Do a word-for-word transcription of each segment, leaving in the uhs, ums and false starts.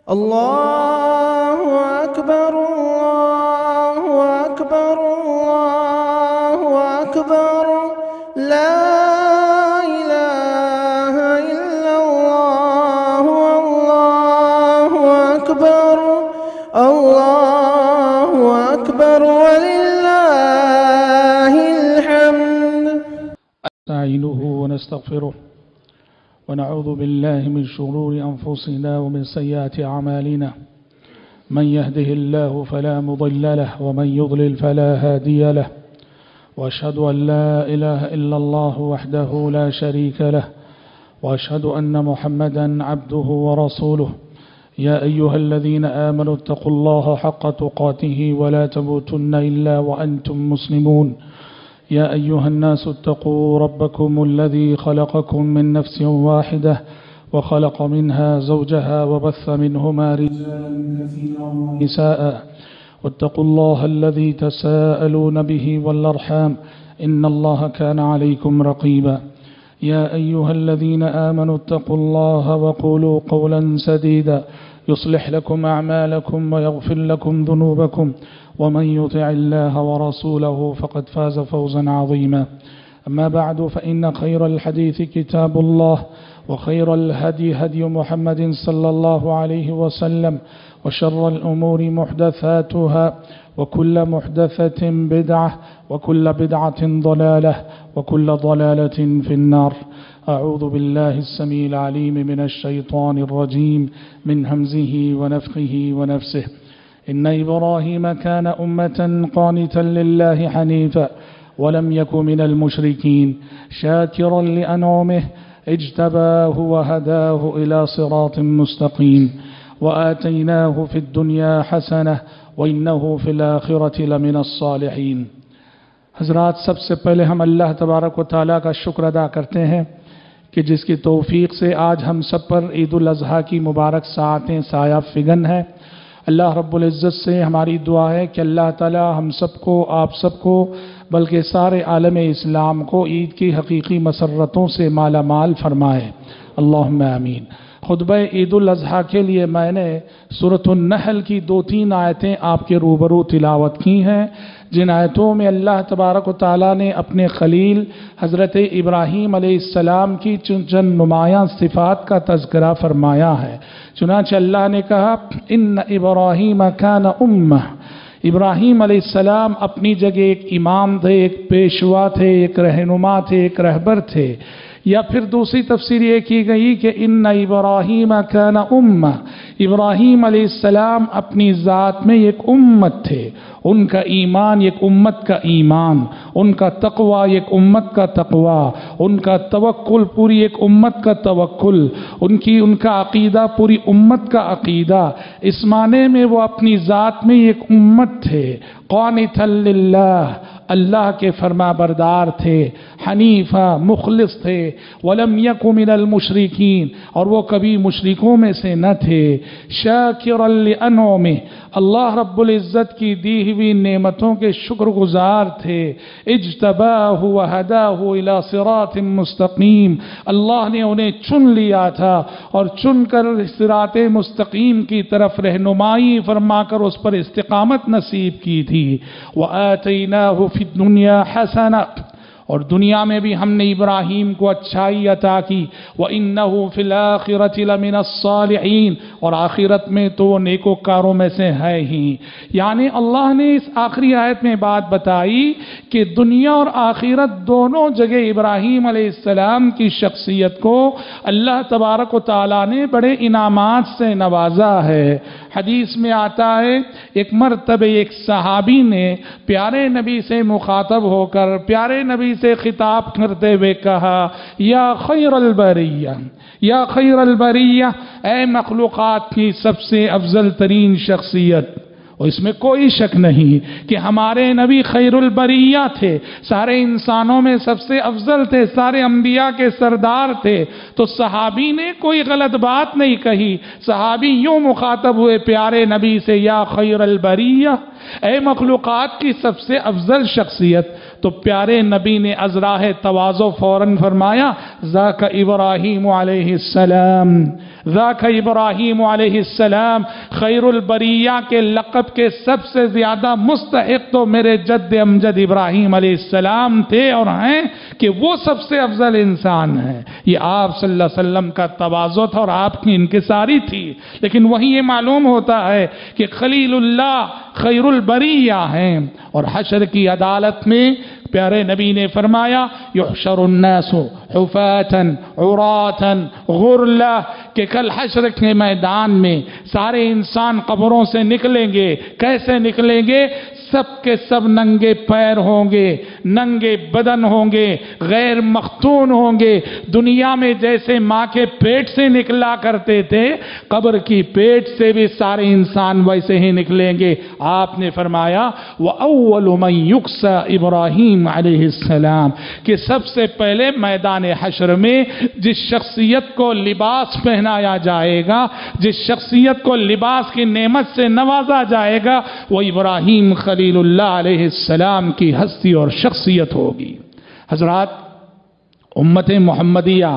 الله أكبر الله أكبر الله أكبر لا إله إلا الله الله أكبر الله أكبر ولله الحمد. نستعينه ونستغفره ونعوذ بالله من شرور أنفسنا ومن سيئات أعمالنا، من يهده الله فلا مضل له ومن يضلل فلا هادي له، وأشهد أن لا إله إلا الله وحده لا شريك له، وأشهد أن محمدا عبده ورسوله. يا أيها الذين آمنوا اتقوا الله حق تقاته ولا تموتن إلا وأنتم مسلمون. يا أيها الناس اتقوا ربكم الذي خلقكم من نفس واحدة وخلق منها زوجها وبث منهما رجالا كثيرا ونساء، واتقوا الله الذي تساءلون به والأرحام إن الله كان عليكم رقيبا. يا أيها الذين آمنوا اتقوا الله وقولوا قولا سديدا يصلح لكم أعمالكم ويغفر لكم ذنوبكم، ومن يطع الله ورسوله فقد فاز فوزا عظيما. أما بعد، فإن خير الحديث كتاب الله، وخير الهدي هدي محمد صلى الله عليه وسلم، وشر الأمور محدثاتها، وكل محدثة بدعة، وكل بدعة ضلالة، وكل ضلالة في النار. أعوذ بالله السميع العليم من الشيطان الرجيم من همزه ونفخه ونفسه. إن إبراهيم كان أمة قانتا لله حنيفا ولم يك من المشركين شاكرا لأنعمه اجتباه وهداه إلى صراط مستقيم وآتيناه في الدنيا حسنة وإنه في الآخرة لمن الصالحين. حضرات، سب سے پہلے ہم اللہ تبارک و تعالیٰ کا شکر ادا کرتے ہیں کہ جس کی توفیق سے آج ہم سب پر عید الاضحیٰ کی مبارک ساعتیں سایہ فگن ہیں. اللہ رب العزت سے ہماری دعا ہے کہ اللہ تعالی ہم سب کو، آپ سب کو، بلکہ سارے عالم اسلام کو عید کی حقیقی مسرتوں سے مالا مال فرمائے. اللہم آمین. خطبہ عید الاضحیٰ کے لیے میں نے سورۃ النحل کی دو تین آیتیں آپ کے روبرو تلاوت کی ہیں، جن آیتوں میں اللہ تبارک و تعالیٰ نے اپنے خلیل حضرت ابراہیم علیہ السلام کی چند نمایاں صفات کا تذکرہ فرمایا ہے. چنانچہ اللہ نے کہا ان ابراہیم کان امہ، ابراہیم علیہ السلام اپنی جگہ ایک امام تھے، ایک پیشوا تھے، ایک رہنما تھے، ایک رہبر تھے. یا پھر دوسری تفسیر یہ کی گئی کہ ان ابراہیم کان امہ، ابراہیم علیہ السلام اپنی ذات میں ایک امت تھے، ان کا ایمان ایک امت کا ایمان، ان کا تقوی ایک امت کا تقوی، ان کا توکل پوری ایک امت کا توکل، ان کی ان کا عقیدہ پوری امت کا عقیدہ. اس معنی میں وہ اپنی ذات میں ایک امت تھے، قانتا للہ، اللہ کے فرما بردار تھے، حنیفہ، مخلص تھے، ولم یک من المشرکین، اور وہ کبھی مشرکوں میں سے نہ تھے، شاکرا لانعمہ، اللہ رب العزت کی دی ہوئی نعمتوں کے شکر گزار تھے، اجتباہ وہداہ الی صراط مستقیم، اللہ نے انہیں چن لیا تھا اور چن کر صراط مستقیم کی طرف رہنمائی فرما کر اس پر استقامت نصیب کی تھی. وآتیناہ فی الدنیا حسنہ، اور دنیا میں بھی ہم نے ابراہیم کو اچھائی عطا کی. وَإِنَّهُ فِي الْآخِرَةِ لَمِنَ الصَّالِحِينَ، اور آخرت میں تو وہ نیکوکاروں میں سے ہے ہی. یعنی اللہ نے اس آخری آیت میں بات بتائی کہ دنیا اور آخرت دونوں جگہ ابراہیم علیہ السلام کی شخصیت کو اللہ تبارک و تعالیٰ نے بڑے انعامات سے نوازا ہے. حدیث میں آتا ہے ایک مرتبہ ایک صحابی نے پیارے نبی سے مخاطب ہو کر پیارے نبی سے خطاب کرتے ہوئے کہا، یا خیر البریہ، یا خیر البریہ، اے مخلوقات کی سب سے افضل ترین شخصیت. اور اس میں کوئی شک نہیں کہ ہمارے نبی خیر البریہ تھے، سارے انسانوں میں سب سے افضل تھے، سارے انبیاء کے سردار تھے. تو صحابی نے کوئی غلط بات نہیں کہی، صحابی یوں مخاطب ہوئے پیارے نبی سے، یا خیر البریہ، اے مخلوقات کی سب سے افضل شخصیت. تو پیارے نبی نے ازراہ تواضع فوراً فرمایا، ذاک ابراہیم علیہ السلام، ذاک ابراہیم علیہ السلام، خیر البریہ کے لقب کے سب سے زیادہ مستحق تو میرے جد امجد ابراہیم علیہ السلام تھے اور ہیں کہ وہ سب سے افضل انسان ہیں۔ یہ آپ صلی اللہ علیہ وسلم کا تواضع تھا اور آپ کی انکساری تھی، لیکن وہیں یہ معلوم ہوتا ہے کہ خلیل اللہ خیر البریہ ہیں۔ اور حشر کی عدالت میں پیارے نبی نے فرمایا یحشر الناس حفاتا عراتا غرلا، کہ کل حشر کے میدان میں سارے انسان قبروں سے نکلیں گے۔ کیسے نکلیں گے؟ سب کے سب ننگے پیر ہوں گے، ننگے بدن ہوں گے، غیر مختون ہوں گے۔ دنیا میں جیسے ماں کے پیٹ سے نکلا کرتے تھے، قبر کی پیٹ سے بھی سارے انسان ویسے ہی نکلیں گے۔ آپ نے فرمایا وَأَوَّلُ مَنْ يُكْسَى إِبْرَاهِيمَ علیہ السلام، کہ سب سے پہلے میدان حشر میں جس شخصیت کو لباس پہنایا جائے گا، جس شخصیت کو لباس کی نعمت سے نوازا جائے گا، وہ ابراہیم خلیل اللہ علیہ السلام کی ہستی اور شخصیت ہوگی۔ حضرات، امت محمدیہ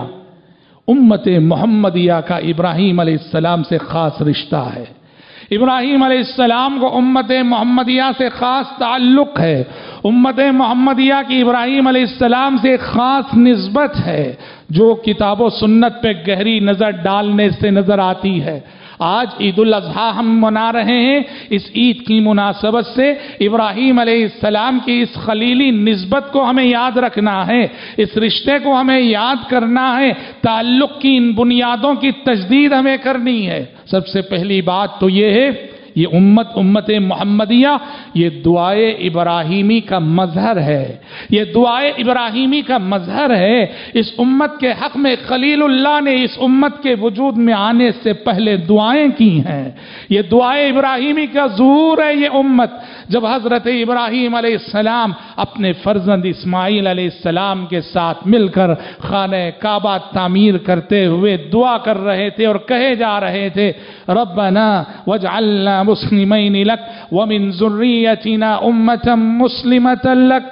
امت محمدیہ کا ابراہیم علیہ السلام سے خاص رشتہ ہے۔ ابراہیم علیہ السلام کو امت محمدیہ سے خاص تعلق ہے۔ امت محمدیہ کی ابراہیم علیہ السلام سے خاص نسبت ہے، جو کتاب و سنت پہ گہری نظر ڈالنے سے نظر آتی ہے۔ آج عید الاضحیٰ ہم منا رہے ہیں، اس عید کی مناسبت سے ابراہیم علیہ السلام کی اس خلیلی نسبت کو ہمیں یاد رکھنا ہے، اس رشتے کو ہمیں یاد کرنا ہے، تعلق کی ان بنیادوں کی تجدید ہمیں کرنی ہے۔ سب سے پہلی بات تو یہ ہے، یہ امت امت محمدیہ یہ دعائے ابراہیمی کا مظہر ہے، یہ دعائے ابراہیمی کا مظہر ہے۔ اس امت کے حق میں خلیل اللہ نے اس امت کے وجود میں آنے سے پہلے دعائیں کی ہیں۔ یہ دعائے ابراہیمی کا ظہور ہے یہ امت۔ جب حضرت ابراہیم علیہ السلام اپنے فرزند اسماعیل علیہ السلام کے ساتھ مل کر خانہ کعبہ تعمیر کرتے ہوئے دعا کر رہے تھے اور کہے جا رہے تھے ربنا واجعلنا مسلمین لک ومن ذریتنا امتا مسلمتا لک،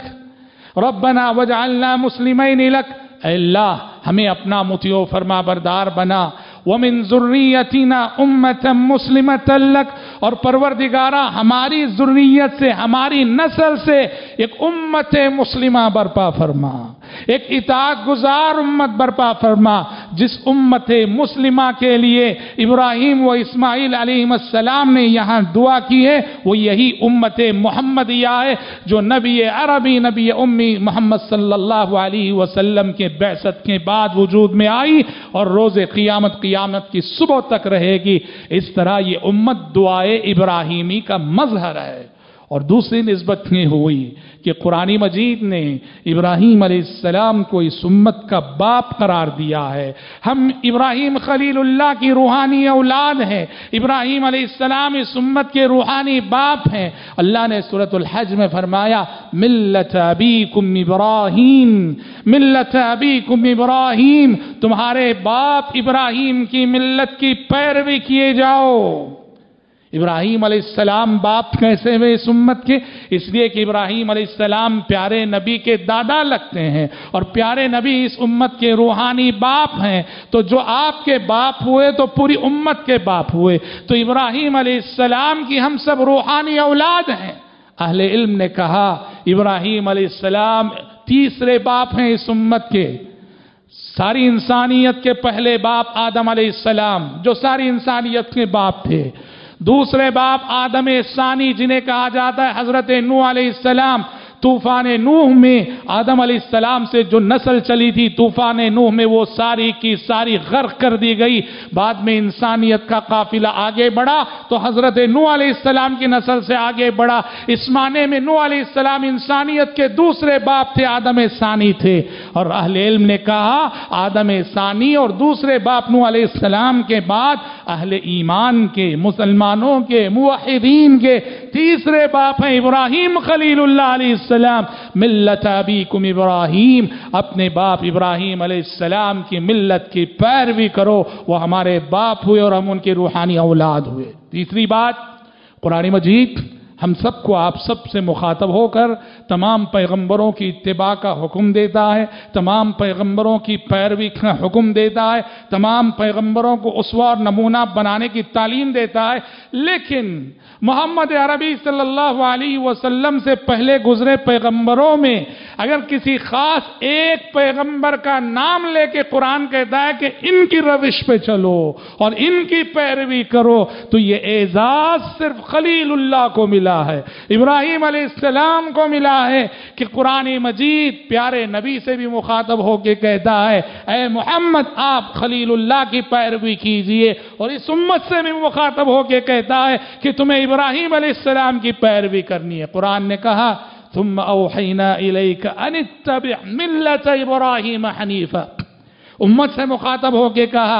ربنا واجعلنا مسلمین لک، اے اللہ ہمیں اپنا مطیع و فرما بردار بنا، ومن ذریتنا امتا مسلمتا لک، اور پروردگارہ ہماری ذریت سے ہماری نسل سے ایک امت مسلمہ برپا فرما، ایک اطاعت گزار امت برپا فرما، جس امت مسلمہ کے لیے ابراہیم و اسماعیل علیہ السلام نے یہاں دعا کی ہے، وہ یہی امت محمدیہ ہے جو نبی عربی نبی امی محمد صلی اللہ علیہ وسلم کے بعثت کے بعد وجود میں آئی اور روز قیامت قیامت کی صبح تک رہے گی۔ اس طرح یہ امت دعائے ابراہیمی کا مظہر ہے۔ اور دوسری نسبت یہ ہوئی کہ قرآن مجید نے ابراہیم علیہ السلام کو اس امت کا باپ قرار دیا ہے۔ ہم ابراہیم خلیل اللہ کی روحانی اولاد ہیں، ابراہیم علیہ السلام اس امت کے روحانی باپ ہیں۔ اللہ نے سورۃ الحج میں فرمایا ملت ابیکم ابراہیم، ملت ابیکم ابراہیم، تمہارے باپ ابراہیم کی ملت کی پیروی کیے جاؤ۔ ابراہیم علیہ السلام باپ کیسے ہوئے اس امت کے؟ اس لیے کہ ابراہیم علیہ السلام پیارے نبی کے دادا لگتے ہیں اور پیارے نبی اس امت کے روحانی باپ ہیں، تو جو آپ کے باپ ہوئے تو پوری امت کے باپ ہوئے، تو ابراہیم علیہ السلام کی ہم سب روحانی اولاد ہیں۔ اہل علم نے کہا ابراہیم علیہ السلام تیسرے باپ ہیں اس امت کے۔ ساری انسانیت کے پہلے باپ آدم علیہ السلام جو ساری انسانیت کے باپ تھے، دوسرے باپ آدم ثانی جنہیں کہا جاتا ہے حضرت نوح علیہ السلام۔ طوفان نوح میں آدم علیہ السلام سے جو نسل چلی تھی، طوفان نوح میں وہ ساری کی ساری غرق کر دی گئی۔ بعد میں انسانیت کا قافلہ آگے بڑھا تو حضرت نوح علیہ السلام کی نسل سے آگے بڑھا۔ اس معنی میں نوح علیہ السلام انسانیت کے دوسرے باپ تھے، آدم ثانی تھے۔ اور اہل علم نے کہا آدم ثانی اور دوسرے باپ نوح علیہ السلام کے بعد اہل ایمان کے، مسلمانوں کے، موحدین کے تیسرے باپ ہیں ابراہیم خلیل اللہ علیہ السلام۔ ملت ابیکم ابراہیم، اپنے باپ ابراہیم علیہ السلام کی ملت کی پیروی کرو، وہ ہمارے باپ ہوئے اور ہم ان کے روحانی اولاد ہوئے۔ تیسری بات، قرآن مجید ہم سب کو آپ سب سے مخاطب ہو کر تمام پیغمبروں کی اتباع کا حکم دیتا ہے، تمام پیغمبروں کی پیروی کا حکم دیتا ہے، تمام پیغمبروں کو اسوہ اور نمونہ بنانے کی تعلیم دیتا ہے۔ لیکن محمد عربی صلی اللہ علیہ وسلم سے پہلے گزرے پیغمبروں میں اگر کسی خاص ایک پیغمبر کا نام لے کے قرآن کہتا ہے کہ ان کی روش پہ چلو اور ان کی پیروی کرو، تو یہ اعزاز صرف خلیل اللہ کو ملا ہے، ابراہیم علیہ السلام کو ملا ہے کہ قرآن مجید پیارے نبی سے بھی مخاطب ہو کے کہتا ہے اے محمد آپ خلیل اللہ کی پیروی کیجئے، اور اس امت سے بھی مخاطب ہو کے کہتا ہے کہ تمہیں ابراہیم علیہ السلام کی پیروی کرنی ہے۔ قرآن نے کہا ثم اوحینا الیک ان اتبع ملت ابراہیم حنیفا، امت سے مخاطب ہو کے کہا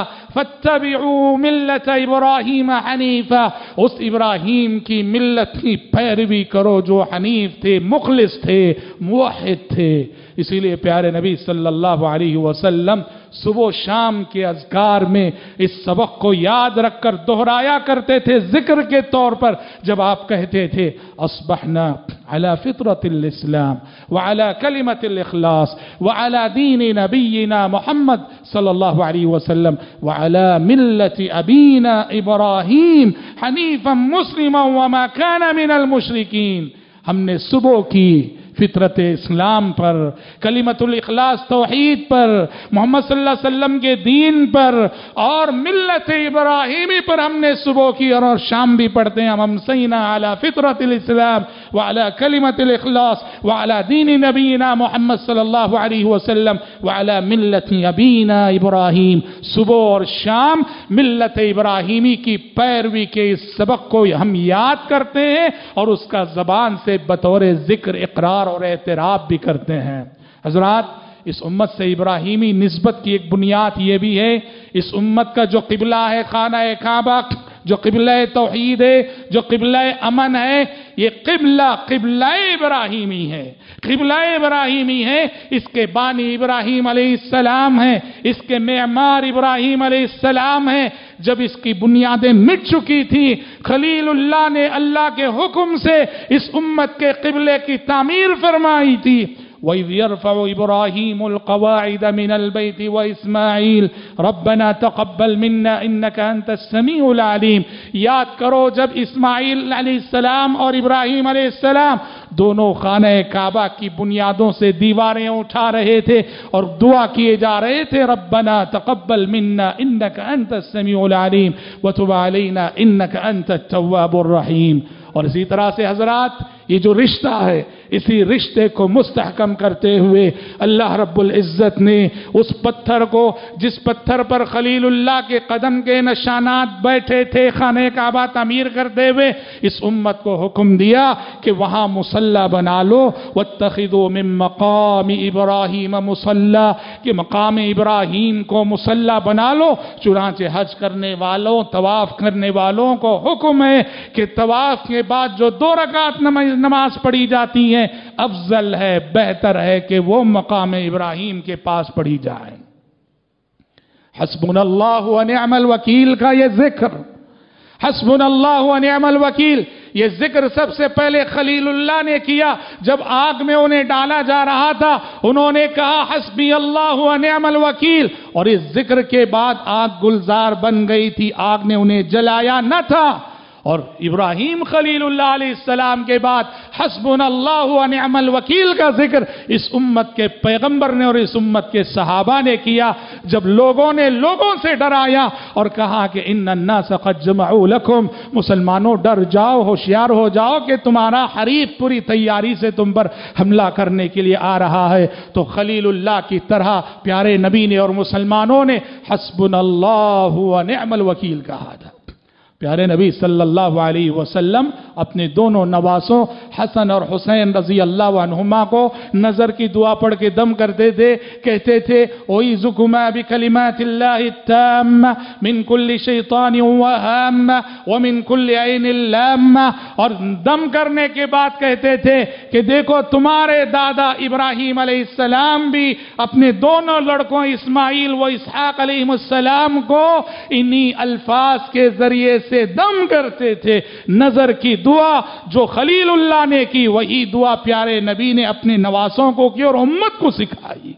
فاتبعوا ملت ابراہیم حنیفا، اس ابراہیم کی ملت کی پیروی کرو جو حنیف تھے، مخلص تھے، موحد تھے۔ اسی لیے پیارے نبی صلی اللہ علیہ وسلم صبح و شام کے اذکار میں اس سبق کو یاد رکھ کر دہرایا کرتے تھے ذکر کے طور پر، جب آپ کہتے تھے اصبحنا على فطرة الاسلام وعلى كلمة الاخلاص وعلى دين نبينا محمد صلی اللہ علیہ وسلم وعلى ملة ابینا ابراہیم حنیفا مسلما وما كان من المشرکین، ہم نے صبح کی فطرت اسلام پر، کلمۃ الاخلاص توحید پر، محمد صلی اللہ علیہ وسلم کے دین پر اور ملت ابراہیمی پر ہم نے صبح کی، اور شام بھی پڑھتے ہیں ہم امسینا علی فطرت الاسلام وعلی کلمۃ الاخلاص وعلی دین نبینا محمد صلی اللہ علیہ وسلم وعلی ملت ابینا ابراہیم، صبح اور شام ملت ابراہیمی کی پیروی کے اس سبق کو ہم یاد کرتے ہیں اور اس کا زبان سے بطور ذکر اقرار اور اعتراف بھی کرتے ہیں۔ حضرات، اس امت سے ابراہیمی نسبت کی ایک بنیاد یہ بھی ہے، اس امت کا جو قبلہ ہے خانہ کعبہ، جو قبلہ توحید ہے، جو قبلہ امن ہے، یہ قبلہ قبلہ ابراہیمی ہے، قبلہ ابراہیمی ہے۔ اس کے بانی ابراہیم علیہ السلام ہیں، اس کے معمار ابراہیم علیہ السلام ہیں۔ جب اس کی بنیادیں مٹ چکی تھی، خلیل اللہ نے اللہ کے حکم سے اس امت کے قبلے کی تعمیر فرمائی تھی۔ وَإِذْ يَرْفَعُ إِبْرَاهِيمُ الْقَوَاعِدَ مِنَ الْبَيْتِ وَإِسْمَاعِيلُ رَبَّنَا تَقَبَّلْ مِنَّا إِنَّكَ أَنْتَ السَّمِيعُ الْعَلِيمُ۔ یاد کرو جب اسماعیل علیہ السلام اور ابراہیم علیہ السلام دونوں خانہ کعبہ کی بنیادوں سے دیواریں اٹھا رہے تھے اور دعا کیے جا رہے تھے ربنا تقبل منا انك انت السميع العليم وتب علينا انك انت التواب الرحيم۔ اور اسی طرح سے حضرات، یہ جو رشتہ ہے، اسی رشتے کو مستحکم کرتے ہوئے اللہ رب العزت نے اس پتھر کو، جس پتھر پر خلیل اللہ کے قدم کے نشانات بیٹھے تھے خانہ کعبہ تعمیر کرتے ہوئے، اس امت کو حکم دیا کہ وہاں مصلی بنا لو، واتخذوا من مقام ابراہیم مصلی، کہ مقام ابراہیم کو مصلی بنا لو۔ چنانچہ حج کرنے والوں، طواف کرنے والوں کو حکم ہے کہ طواف کے بعد جو دو رکعت نماز پڑھی جاتی ہیں افضل ہے، بہتر ہے کہ وہ مقام ابراہیم کے پاس پڑھی جائے۔ حسبنا اللہ و نعم الوکیل کا یہ ذکر، حسبنا اللہ و نعم الوکیل، یہ ذکر سب سے پہلے خلیل اللہ نے کیا۔ جب آگ میں انہیں ڈالا جا رہا تھا انہوں نے کہا حسبی اللہ و نعم الوکیل، اور اس ذکر کے بعد آگ گلزار بن گئی تھی، آگ نے انہیں جلایا نہ تھا۔ اور ابراہیم خلیل اللہ علیہ السلام کے بعد حسبنا اللہ و نعم الوکیل کا ذکر اس امت کے پیغمبر نے اور اس امت کے صحابہ نے کیا، جب لوگوں نے لوگوں سے ڈرایا اور کہا کہ ان الناس قد جمعوا لکم، مسلمانوں ڈر جاؤ، ہوشیار ہو جاؤ کہ تمہارا حریف پوری تیاری سے تم پر حملہ کرنے کے لیے آ رہا ہے، تو خلیل اللہ کی طرح پیارے نبی نے اور مسلمانوں نے حسبنا اللہ و نعم الوکیل کہا تھا۔ پیارے نبی صلی اللہ علیہ وسلم اپنے دونوں نواسوں حسن اور حسین رضی اللہ عنہما کو نظر کی دعا پڑھ کے دم کرتے تھے، کہتے تھے اعوذکما بکلمات اللہ التامہ من کل شیطان وہامہ ومن کل عین لامہ، اور دم کرنے کے بعد کہتے تھے کہ دیکھو تمہارے دادا ابراہیم علیہ السلام بھی اپنے دونوں لڑکوں اسماعیل و اسحاق علیہ السلام کو انہی الفاظ کے ذریعے جیسے دم کرتے تھے، نظر کی دعا جو خلیل اللہ نے کی وہی دعا پیارے نبی نے اپنے نواسوں کو کی اور امت کو سکھائی۔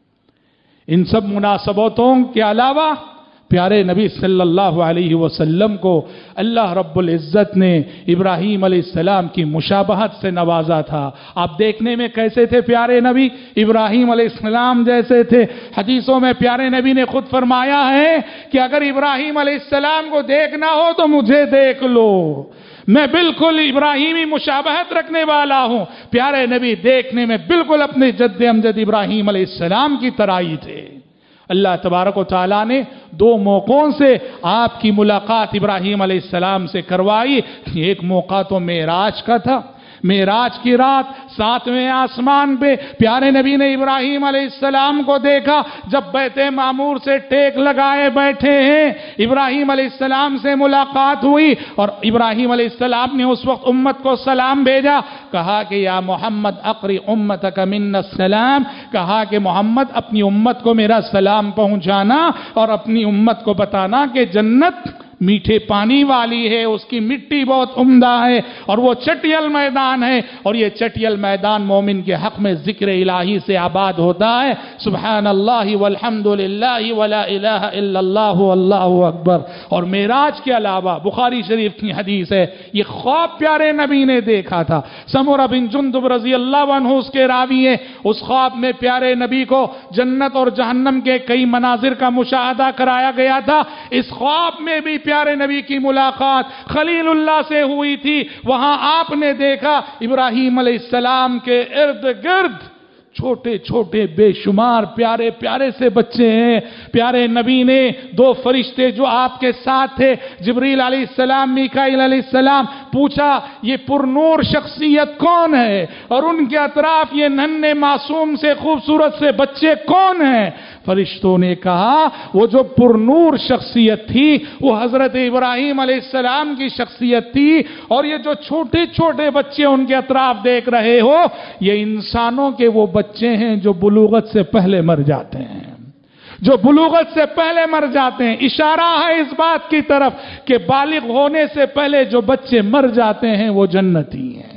ان سب مناسبتوں کے علاوہ پیارے نبی صلی اللہ علیہ وسلم کو اللہ رب العزت نے ابراہیم علیہ السلام کی مشابہت سے نوازا تھا۔ آپ دیکھنے میں کیسے تھے پیارے نبی؟ ابراہیم علیہ السلام جیسے تھے۔ حدیثوں میں پیارے نبی نے خود فرمایا ہے کہ اگر ابراہیم علیہ السلام کو دیکھنا ہو تو مجھے دیکھ لو، میں بالکل ابراہیمی مشابہت رکھنے والا ہوں۔ پیارے نبی دیکھنے میں بالکل اپنے جد امجد ابراہیم علیہ السلام کی طرح ہی تھے۔ اللہ تبارک و تعالیٰ نے دو موقعوں سے آپ کی ملاقات ابراہیم علیہ السلام سے کروائی۔ ایک موقع تو معراج کا تھا، معراج کی رات ساتویں آسمان پہ پیارے نبی نے ابراہیم علیہ السلام کو دیکھا جب بیت معمور سے ٹیک لگائے بیٹھے ہیں۔ ابراہیم علیہ السلام سے ملاقات ہوئی اور ابراہیم علیہ السلام نے اس وقت امت کو سلام بھیجا، کہا کہ یا محمد اقری امتک من السلام، کہا کہ محمد اپنی امت کو میرا سلام پہنچانا اور اپنی امت کو بتانا کہ جنت میٹھے پانی والی ہے، اس کی مٹی بہت عمدہ ہے اور وہ چٹیل میدان ہے، اور یہ چٹیل میدان مومن کے حق میں ذکر الہی سے آباد ہوتا ہے۔ سبحان اللہ والحمد للہ ولا الہ الا اللہ واللہ اکبر۔ اور معراج کے علاوہ بخاری شریف کی حدیث ہے، یہ خواب پیارے نبی نے دیکھا تھا۔ سمرہ بن جندب رضی اللہ عنہ اس کے راوی ہیں۔ اس خواب میں پیارے نبی کو جنت اور جہنم کے کئی مناظر کا مشاہدہ کرایا گیا تھا۔ اس خواب میں بھی پیارے نبی کی ملاقات خلیل اللہ سے ہوئی تھی۔ وہاں آپ نے دیکھا ابراہیم علیہ السلام کے ارد گرد چھوٹے چھوٹے بے شمار پیارے پیارے سے بچے ہیں۔ پیارے نبی نے دو فرشتے جو آپ کے ساتھ تھے، جبریل علیہ السلام، میکائیل علیہ السلام، پوچھا یہ پرنور شخصیت کون ہے اور ان کے اطراف یہ ننھے معصوم سے خوبصورت سے بچے کون ہیں؟ فرشتوں نے کہا وہ جو پرنور شخصیت تھی وہ حضرت ابراہیم علیہ السلام کی شخصیت تھی، اور یہ جو چھوٹے چھوٹے بچے ان کے اطراف دیکھ رہے ہو یہ انسانوں کے وہ بچے ہیں جو بلوغت سے پہلے مر جاتے ہیں، جو بلوغت سے پہلے مر جاتے ہیں۔ اشارہ ہے اس بات کی طرف کہ بالغ ہونے سے پہلے جو بچے مر جاتے ہیں وہ جنتی ہیں۔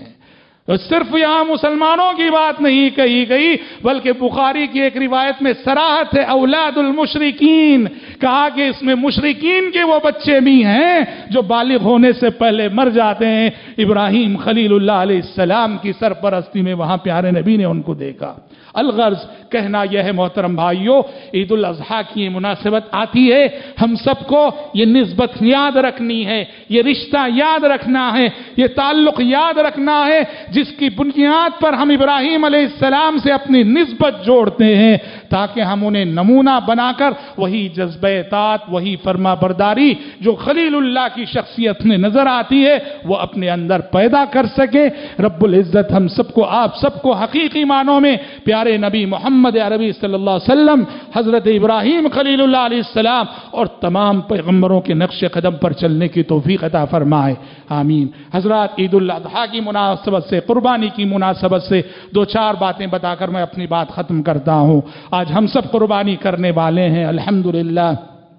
صرف یہاں مسلمانوں کی بات نہیں کہی گئی بلکہ بخاری کی ایک روایت میں صراحت ہے اولاد المشرکین، کہا کہ اس میں مشرکین کے وہ بچے بھی ہیں جو بالغ ہونے سے پہلے مر جاتے ہیں۔ ابراہیم خلیل اللہ علیہ السلام کی سرپرستی میں وہاں پیارے نبی نے ان کو دیکھا۔ الغرض کہنا یہ ہے محترم بھائیوں، عید الاضحیٰ کی یہ مناسبت آتی ہے، ہم سب کو یہ نسبت یاد رکھنی ہے، یہ رشتہ یاد رکھنا ہے، یہ تعلق یاد رکھنا ہے جس کی بنیاد پر ہم ابراہیم علیہ السلام سے اپنی نسبت جوڑتے ہیں، تاکہ ہم انہیں نمونہ بنا کر وہی جذبہ اطاعت، وہی فرما برداری جو خلیل اللہ کی شخصیت میں نظر آتی ہے وہ اپنے اندر پیدا کر سکے۔ رب العزت ہم سب کو، آپ سب کو حقیقی معنوں میں پیارے نبی محمد عربی صلی اللہ علیہ وسلم، حضرت ابراہیم خلیل اللہ علیہ السلام اور تمام پیغمبروں کے نقش قدم پر چلنے کی توفیق عطا فرمائے، آمین۔ حضرات، عید الاضحیٰ کی مناسبت سے، قربانی کی مناسبت سے دو چار باتیں بتا کر میں اپنی بات ختم کرتا ہوں۔ آج ہم سب قربانی کرنے والے ہیں، الحمدللہ۔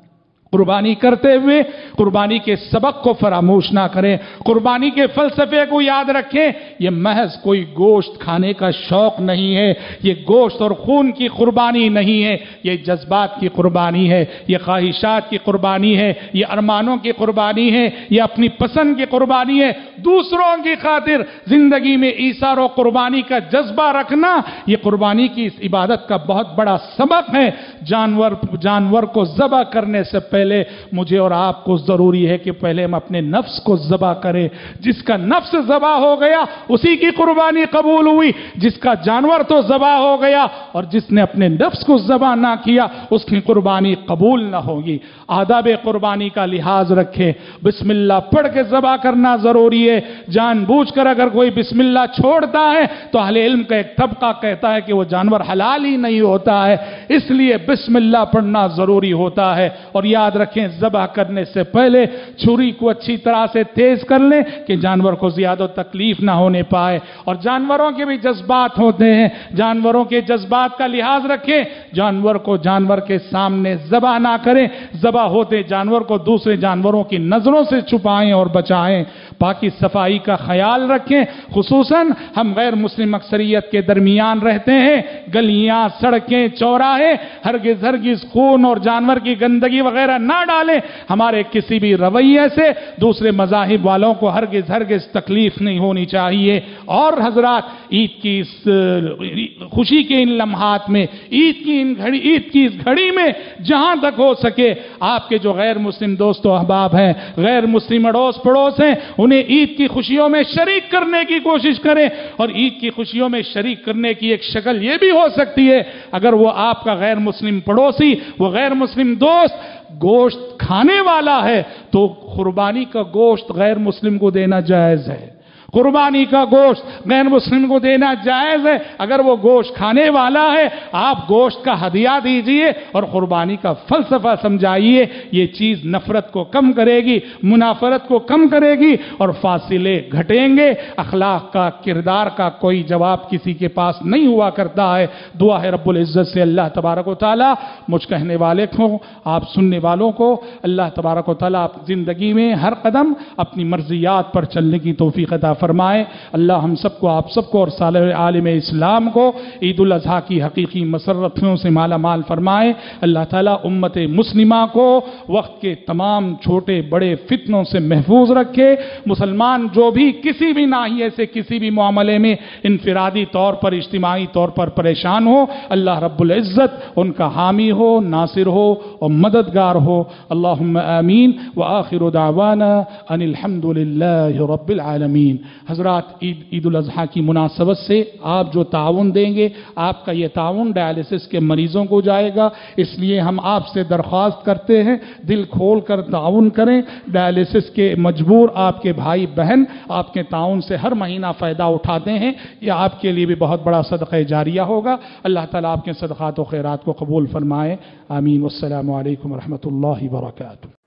قربانی کرتے ہوئے قربانی کے سبق کو فراموش نہ کریں، قربانی کے فلسفے کو یاد رکھیں۔ یہ محض کوئی گوشت کھانے کا شوق نہیں ہے، یہ گوشت اور خون کی قربانی نہیں ہے، یہ جذبات کی قربانی ہے، یہ خواہشات کی قربانی ہے، یہ ارمانوں کی قربانی ہے، یہ اپنی پسند کی قربانی ہے۔ دوسروں کی خاطر زندگی میں ایثار و قربانی کا جذبہ رکھنا یہ قربانی کی اس عبادت کا بہت بڑا سبق ہے۔ جانور جانور کو ذبح کرنے سے پہلے پہلے مجھے اور آپ کو ضروری ہے کہ پہلے ہم اپنے نفس کو ذبح کریں۔ جس کا نفس ذبح ہو گیا اسی کی قربانی قبول ہوئی، جس کا جانور تو ذبح ہو گیا اور جس نے اپنے نفس کو ذبح نہ کیا اس کی قربانی قبول نہ ہوگی۔ آداب قربانی کا لحاظ رکھیں، بسم اللہ پڑھ کے ذبح کرنا ضروری ہے۔ جان بوجھ کر اگر کوئی بسم اللہ چھوڑتا ہے تو اہل علم کا ایک طبقہ کہتا ہے کہ وہ جانور حلال ہی نہیں ہوتا ہے، اس لیے بسم اللہ پڑھنا ضروری ہوتا ہے۔ اور یاد یاد رکھیں ذبح کرنے سے پہلے چھری کو اچھی طرح سے تیز کر لیں کہ جانور کو زیادہ تکلیف نہ ہونے پائے. اور جانوروں کے بھی جذبات ہوتے ہیں, جانوروں کے جذبات کا لحاظ رکھیں, جانور کو جانور کے سامنے ذبح نہ کریں, ذبح ہوتے جانور کو دوسرے جانوروں کی نظروں سے چھپائیں اور بچائیں. پاکی صفائی کا خیال رکھیں, خصوصاً ہم غیر مسلم اکثریت کے درمیان رہتے ہیں, گلیاں, سڑکیں, چوراہے ہرگز ہرگز خون اور جانور کی گندگی وغیرہ نہ ڈالیں. ہمارے کسی بھی رویے سے دوسرے مذاہب والوں کو ہرگز ہرگز تکلیف نہیں ہونی چاہیے. اور حضرات, عید کی اس خوشی کے ان لمحات میں, عید کی ان گھڑی عید کی اس گھڑی میں جہاں تک ہو سکے آپ کے جو غیر مسلم دوست و احباب ہیں, غیر مسلم اڑوس پڑوس ہیں, انہیں عید کی خوشیوں میں شریک کرنے کی کوشش کریں. اور عید کی خوشیوں میں شریک کرنے کی ایک شکل یہ بھی ہو سکتی ہے, اگر وہ آپ کا غیر مسلم پڑوسی, وہ غیر مسلم دوست گوشت کھانے والا ہے تو قربانی کا گوشت غیر مسلم کو دینا جائز ہے. قربانی کا گوشت غیر مسلم کو دینا جائز ہے. اگر وہ گوشت کھانے والا ہے, آپ گوشت کا ہدیہ دیجئے اور قربانی کا فلسفہ سمجھائیے. یہ چیز نفرت کو کم کرے گی, منافرت کو کم کرے گی اور فاصلے گھٹیں گے. اخلاق کا, کردار کا کوئی جواب کسی کے پاس نہیں ہوا کرتا ہے. دعا ہے رب العزت سے اللہ تبارک و تعالی مجھ کہنے والے کو, آپ سننے والوں کو اللہ تبارک و تعالی آپ زندگی میں ہر قدم اپنی مرضیات پر چلنے کی توفیق عطا فرمائے. اللہ ہم سب کو, آپ سب کو اور صالح عالم اسلام کو عید الاضحیٰ کی حقیقی مسرتوں سے مالا مال فرمائے. اللہ تعالیٰ امت مسلمہ کو وقت کے تمام چھوٹے بڑے فتنوں سے محفوظ رکھے. مسلمان جو بھی کسی بھی ناحیے سے کسی بھی معاملے میں انفرادی طور پر, اجتماعی طور پر پریشان ہو, اللہ رب العزت ان کا حامی ہو, ناصر ہو اور مددگار ہو. اللہم آمین. وآخر دعوانا ان الحمد للہ رب العالمین. حضرات, عید عید الاضحیٰ کی مناسبت سے آپ جو تعاون دیں گے, آپ کا یہ تعاون ڈائلیسس کے مریضوں کو جائے گا. اس لیے ہم آپ سے درخواست کرتے ہیں دل کھول کر تعاون کریں. ڈائلیسس کے مجبور آپ کے بھائی بہن آپ کے تعاون سے ہر مہینہ فائدہ اٹھاتے ہیں. یہ آپ کے لیے بھی بہت بڑا صدقہ جاریہ ہوگا. اللہ تعالیٰ آپ کے صدقات و خیرات کو قبول فرمائے. آمین. والسلام علیکم ورحمۃ اللہ وبرکاتہ.